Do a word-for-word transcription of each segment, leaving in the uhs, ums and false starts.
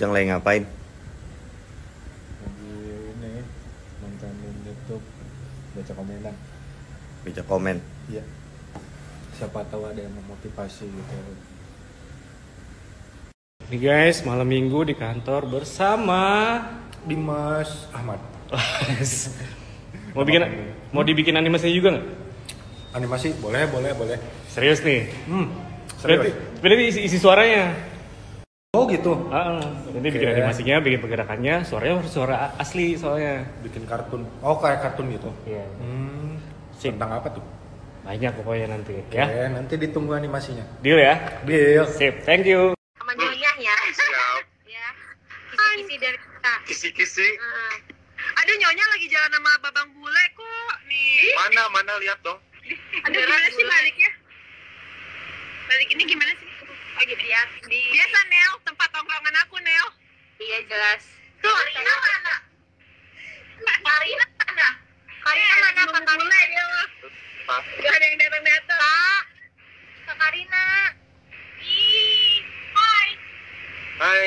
Ujang lagi ngapain? Lagi ini nontonin YouTube, baca komenan. Baca komen. Iya. Siapa tahu ada yang memotivasi gitu. Nih guys, malam minggu di kantor bersama Dimas Ahmad. mau bikin mau dibikin animasinya juga nggak? Animasi boleh, boleh, boleh. Serius nih? Hmm. Berarti, Serius. berarti isi, isi suaranya. Oh gitu. Ah, nanti bikin Oke. animasinya, bikin pergerakannya, suaranya harus suara asli soalnya. Bikin kartun. Oh kayak kartun gitu. Iya. Hmm. Sip. Tentang apa tuh? Banyak pokoknya nanti Oke, ya. nanti ditunggu animasinya. Deal ya? Deal. Sip, thank you. Sama nyonya ya. Siap. Ya. Kisi-kisi dari kita. Kisi-kisi. Heeh. Aduh, nyonya lagi jalan sama babang bule kok nih. Mana mana lihat dong. Aduh, gimana sih baliknya? Balik ini gimana sih? Oh gitu ya. Di biasa Nel, tempat tongkrongan aku Nel. Iya jelas. Tuh, Karina mana? Karina mana? Karina mana? Kak Karina dia mah. Pak. Gak ada yang datang-datang. Kak. Kak Karina. Ih, hai. Hai.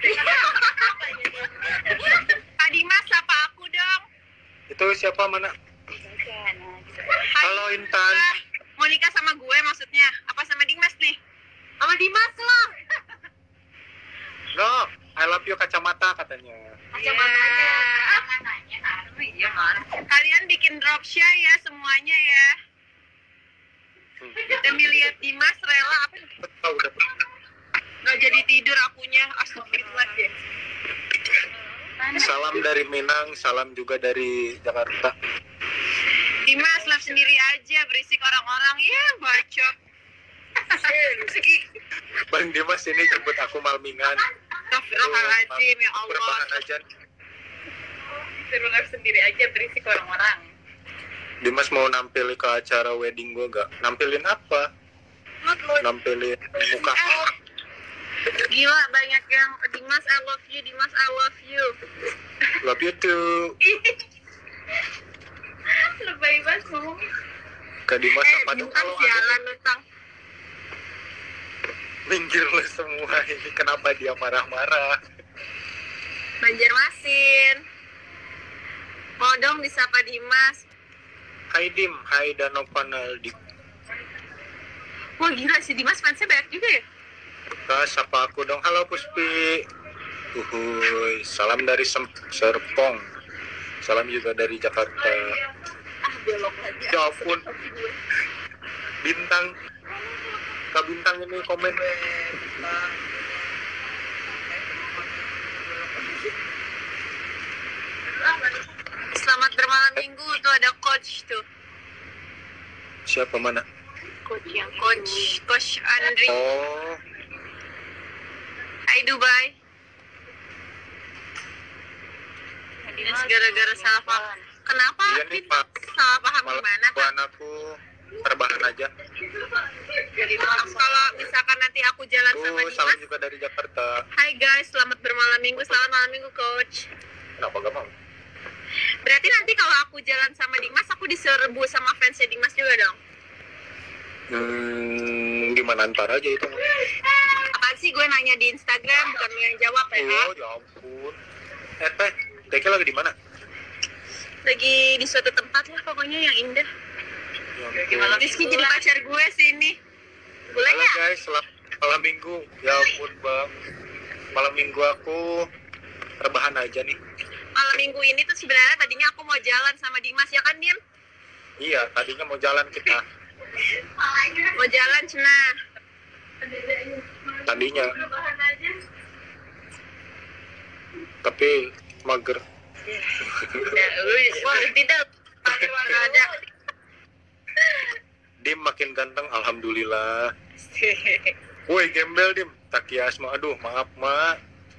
Kak Dimas, sapa aku dong. Itu siapa mana? Hai. Halo Intan. Eh, Mau nikah sama gue maksudnya? Apa sama Dimas nih? Sama Dimas loh. No, I love you kacamata katanya. Kacamatanya. Kacamatanya. Iya, Man. Kalian bikin dropshot ya semuanya ya. Demi lihat Dimas rela apa? Tahu udah. Nggak jadi tidur akunya. Astagfirullah ya. Salam dari Minang, salam juga dari Jakarta. Dimas love sendiri aja, berisik orang-orang ya bacot. Bang Dimas ini jemput aku malmingan. Astagfirullahaladzim ya Allah. Berbahan aja. Suruh love sendiri aja, berisik orang-orang. Dimas mau nampil ke acara wedding gua gak? Nampilin apa? Nampilin muka. Gila banyak yang Dimas I love you, Dimas I love you. Love you too. Lebay banget ngomong. Ke Dimas Eh, apa dong bintang kalau sialan ada? lu tang. Minggir lu semua ini, kenapa dia marah-marah? Banjarmasin. Mau dong disapa Dimas. Hai Dim, hai Danau Panaldi. Wah gila si Dimas fansnya banyak juga ya. Kak, sapa aku dong. Halo Puspi. Uhuy, salam dari Sem- Serpong. Salam juga dari Jakarta. Ah belok lagi. Ya ampun. Bintang. Kak Bintang ini komen. Selamat bermalam minggu tuh ada coach tuh. Siapa mana? Coach yang coach coach Andri. Oh, Hai Dubai. Dimas gara-gara salah paham. Kenapa? iya nih Pak. Salah paham Malam gimana Pak? buan aku terbahan aja. Jadi kalau misalkan nanti aku jalan sama Tuh, salam Dimas. juga dari Jakarta. Hai guys, selamat bermalam minggu. Selamat malam minggu coach. Kenapa gak mau? Berarti nanti kalau aku jalan sama Dimas, aku diserbu sama fansnya Dimas juga dong. Hmm, gimana ntar aja itu? Apaan sih gue nanya di Instagram, bukan lu yang jawab ya? Oh, ya ampun. Eh, Teh, Teh lagi di mana? Lagi di suatu tempat lah pokoknya yang indah. Ya ampun. Rizky jadi pacar gue sini. Boleh Halo nggak? guys, selamat malam minggu. Ya ampun bang, malam minggu aku rebahan aja nih. Malam minggu ini tuh sebenarnya tadinya aku mau jalan sama Dimas ya kan Dim? Iya, tadinya mau jalan kita. Mau jalan cina. Tadinya, tapi mager. Ya, wah tidak. Ada. Dim makin ganteng, alhamdulillah. Woi gembel Dim, Takiasma. Aduh, maaf mak.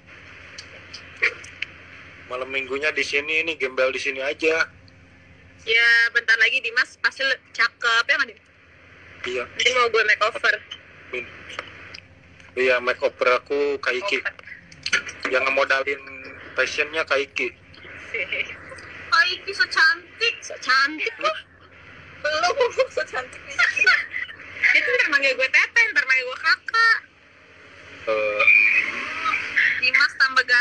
Malam minggunya di sini ini gembel di sini aja. Ya bentar lagi Dimas pasti le- cakep ya nggak Dim? Iya. Nanti mau gue makeover. Min. Iya, make over aku Kaiki. Yang ngemodalin fashionnya Kaiki. Oh Iki so cantik, so cantik loh. Belum, so cantik nih. Dia tuh ntar manggil gue teteh, ntar manggil gue kakak. Eh, Dimas tambah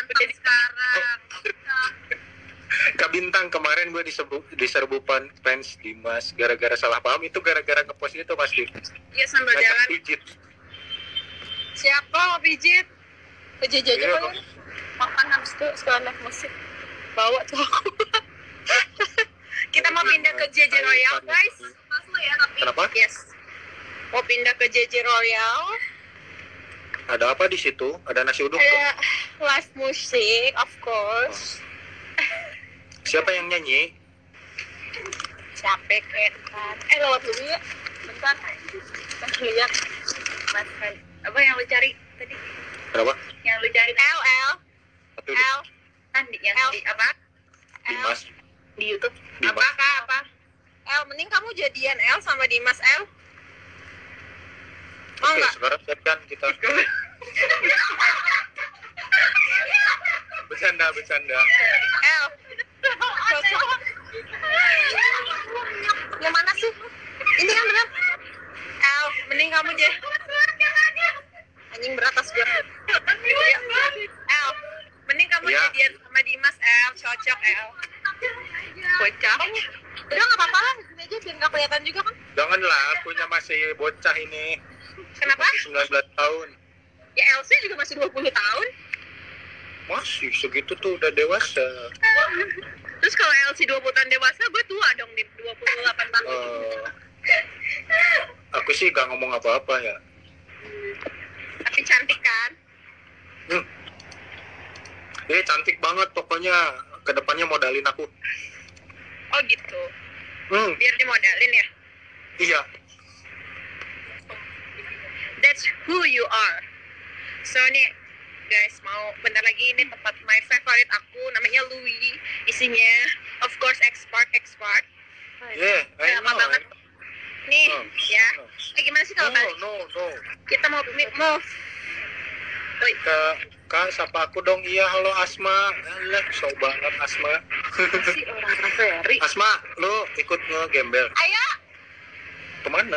gue diserbu, diserbu pan- fans Dimas gara-gara salah paham. Itu gara-gara ngepost itu pasti. Iya sambil Ngajak jalan. pijit. Siapa mau pijit? Ke J J aja Iya, kalian. Makan habis itu sekalian naik musik. Bawa tuh aku. Kita mau pindah ke J J Royal guys. Pas lu ya tapi. Kenapa? Yes. Mau pindah ke J J Royal. Ada apa di situ? Ada nasi uduk tuh. Ada live musik of course. Siapa yang nyanyi? Capek kan. Eh lewat dulu ya. Bentar. Bentar lihat. Mas kan. Apa yang lu cari tadi? Kenapa? Yang lu cari L L Satu L kan di yang L. di apa? Dimas. Di YouTube. Dimas. Apa kak apa? L, mending kamu jadian L sama Dimas L. Mau Oke, nggak? sekarang siapkan kita. Bercanda, bercanda. L. Cocok. Yang mana sih? Ini kan benar. L, mending kamu aja. Anjing beratas gue. L, mending kamu Iya. jadian sama Dimas L, cocok L. Bocah. Udah nggak apa-apa lah, gini aja biar nggak kelihatan juga kan? Janganlah, akunya masih bocah ini. Kenapa? Masih sembilan belas tahun. Ya L C juga masih dua puluh tahun. Masih segitu tuh udah dewasa. Terus kalau L C dua puluh tahun dewasa, gue tua dong di dua puluh delapan tahun. Eh, aku sih gak ngomong apa-apa ya. Tapi cantik kan? Hmm. Eh cantik banget pokoknya. Kedepannya modalin aku. Oh gitu. Hmm, Biar dimodalin ya. iya. That's who you are. So nih guys, mau bentar lagi ini tempat my favorite aku namanya Louis. Isinya of course expert expert. Yeah, I Lama know. banget. Nih Oh, ya. no. Eh gimana sih No, kalau balik? no, no. Kita mau mi- move. Woi, Kak, Kak, sapa aku dong. Iya, halo Asma. Alah, so banget Asma. si orang Ferry. Asma, lu ikut nge-gembel. Ayo. Kemana?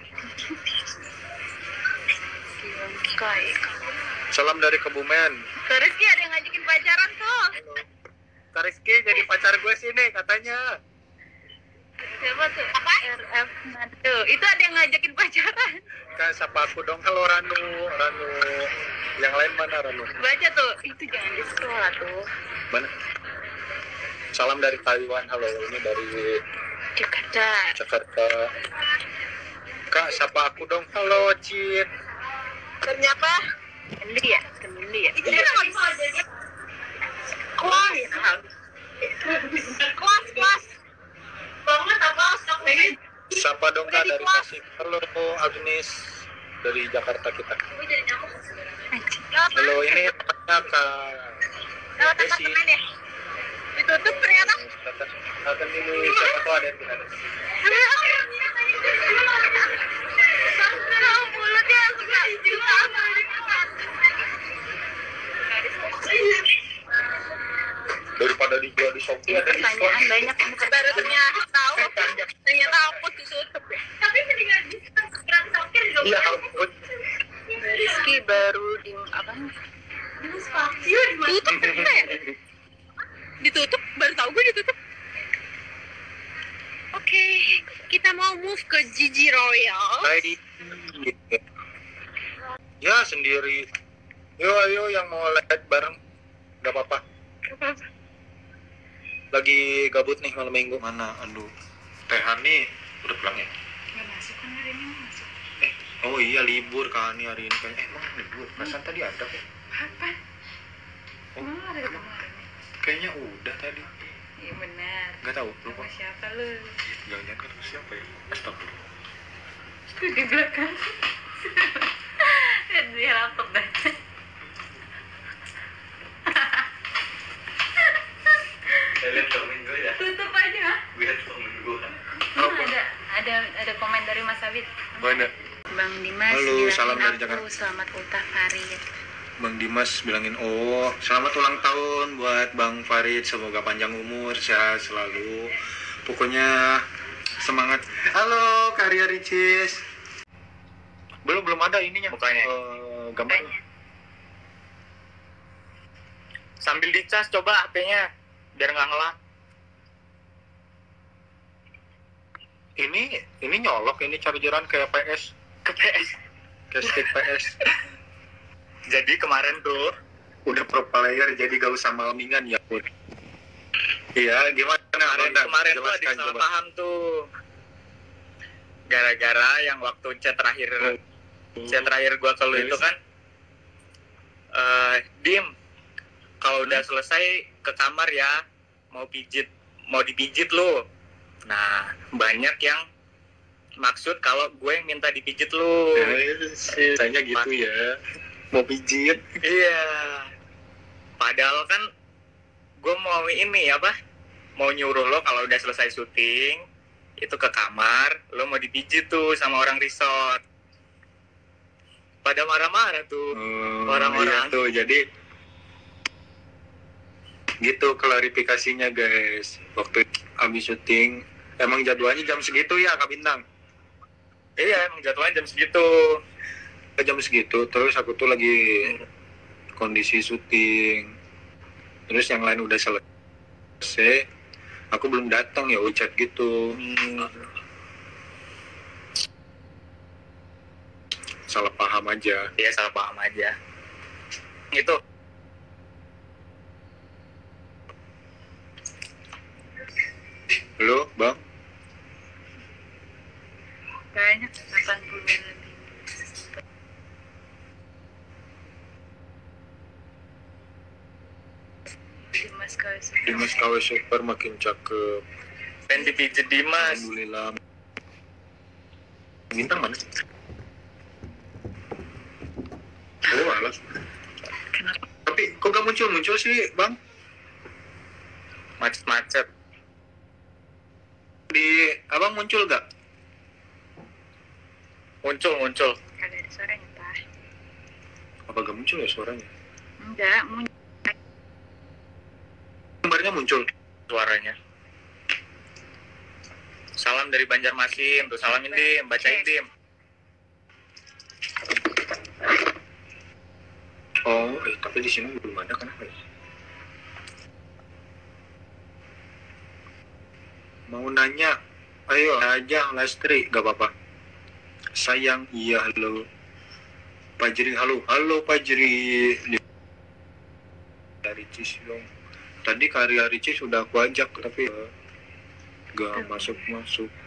Kayak. Salam dari Kebumen. Ke Rizky ada yang ngajakin pacaran tuh. Halo. Kak Rizky jadi pacar gue sini katanya. Siapa tuh? Apa? R F Nado. Itu ada yang ngajakin pacaran. Kak, sapa aku dong. Halo Ranu. Ranu. Yang lain mana Ranu? Baca tuh. Itu jangan di sekolah tuh. Mana? Salam dari Taiwan. Halo, ini dari Jakarta. Jakarta. Kak, sapa aku dong. Halo, Cid. Ternyata Kendi ya? Kendi ya? Itu Iya. dia nggak bisa jadi kelas. Kelas, kelas. Banget apa? Sapa dong Kak dari Tasik. Halo, Agnes dari Jakarta kita. Halo, ini tempatnya Kak Lewat Desi. apartemen ya? Ditutup ternyata. Akan dulu siapa tahu ada yang tidak ada. Mulutnya suka Daripada dijual di Shopee ada diskon. pertanyaan banyak baru ternyata tahu ternyata aku ditutup ya tapi mendingan diskon gratis ongkir juga Iya, ampun. Rizky baru di apa tutup ternyata ya ditutup baru tahu gue ditutup. Oke kita mau move ke Gigi Royal. Hai. Ya sendiri. Yo ayo yang mau lihat bareng. Gak apa-apa. Lagi gabut nih malam minggu. Mana? Aduh. Tehan nih udah pulang ya? Nggak masuk kan hari ini masuk. Eh, oh iya libur kan nih hari ini kan. Eh, emang libur. Perasaan tadi ada kok. Kapan? Oh, Emang ada kemarin? kayaknya udah tadi. Iya benar. Gak tahu, lupa. Sama siapa lu? Jangan-jangan kan siapa ya? Astagfirullah. Itu di belakang. Lihat dia laptop dah. Lihat temen gue ya. Tutup aja. Lihat temen gue. Oh, ada ada ada komen dari Mas Abid. Mana? Bang Dimas, Halo, bilangin salam dari aku Jakarta. selamat ultah Farid. Bang Dimas bilangin, oh selamat ulang tahun buat Bang Farid, semoga panjang umur, sehat selalu. Pokoknya semangat. Halo Karya Ricis. Belum belum ada ininya. Mukanya. Eh, gambar. Sambil dicas coba H P-nya biar nggak ngelak. Ini ini nyolok, ini chargeran kayak P S, Ke P S. kayak stick P S. Jadi kemarin tuh Udah pro player jadi gak usah malmingan ya pun. Iya, gimana? kemarin, Bang? kemarin tuh ada Jelaskan, salah coba. paham tuh. Gara-gara yang waktu chat terakhir chat terakhir gua ke lu Terus? itu kan eh Dim, kalau udah selesai ke kamar ya, mau pijit, mau dipijit lu. Nah, banyak yang maksud kalau gue yang minta dipijit lu. Saya gitu ya. Mau pijit. Iya. Padahal kan gue mau ini apa? Mau nyuruh lo kalau udah selesai syuting itu ke kamar, lo mau dipijit tuh sama orang resort. Pada marah-marah tuh. Hmm, Orang-orang. iya tuh, jadi gitu klarifikasinya guys. Waktu habis syuting, emang jadwalnya jam segitu ya Kak Bintang? Iya, emang jadwalnya jam segitu. Jam segitu, terus aku tuh lagi kondisi syuting. Terus yang lain udah selesai, aku belum datang ya ucap gitu. Hmm. Salah paham aja. Iya, salah paham aja. Itu. Halo, Bang? Kayaknya delapan puluh lebih. Dimas Kaisar. Dimas K W Super makin cakep. Pengen dipijit Dimas. Alhamdulillah. Bintang mana? Oh, alas. Kenapa? Tapi kok gak muncul-muncul sih, Bang? Macet-macet. Di Abang muncul gak? Muncul, muncul. Kagak ada suaranya, Pak. Apa gak muncul ya suaranya? Enggak, muncul. Gambarnya muncul. Suaranya. Salam dari Banjarmasin. Tuh, salamin Dim, bacain Dim. Oh, eh, tapi di sini belum ada, kenapa ya? Mau nanya, ayo aja Lastri, gak apa-apa. Sayang, iya halo. Pajri, halo, halo Pajri. Dari Cisyong. Tadi karya Ricis sudah aku ajak, tapi eh, gak masuk-masuk.